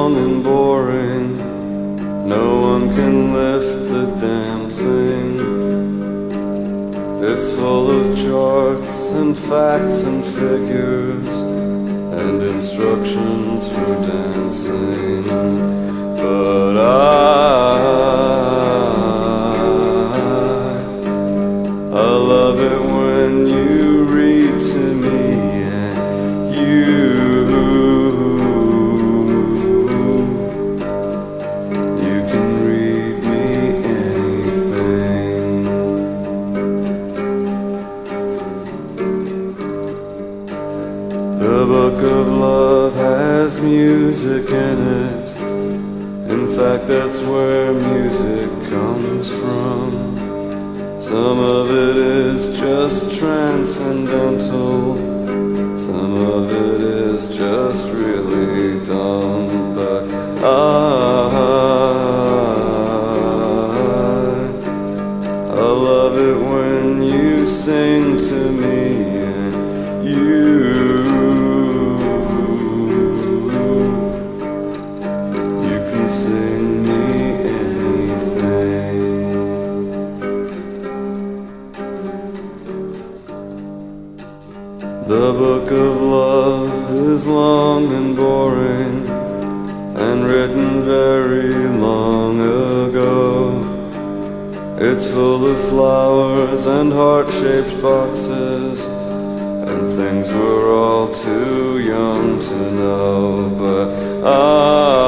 long and boring. No one can lift the damn thing. It's full of charts and facts and figures and instructions for dancing. But I love it when you read to me, and you can read me anything. The book of love has music in it. In fact, that's where music comes from. Some of it is just transcendental, some of it is just really dumb. But I love it when you sing to me, and you can sing me anything. The book of love is long and boring, and written very long ago. It's full of flowers and heart-shaped boxes and things we're all too young to know. But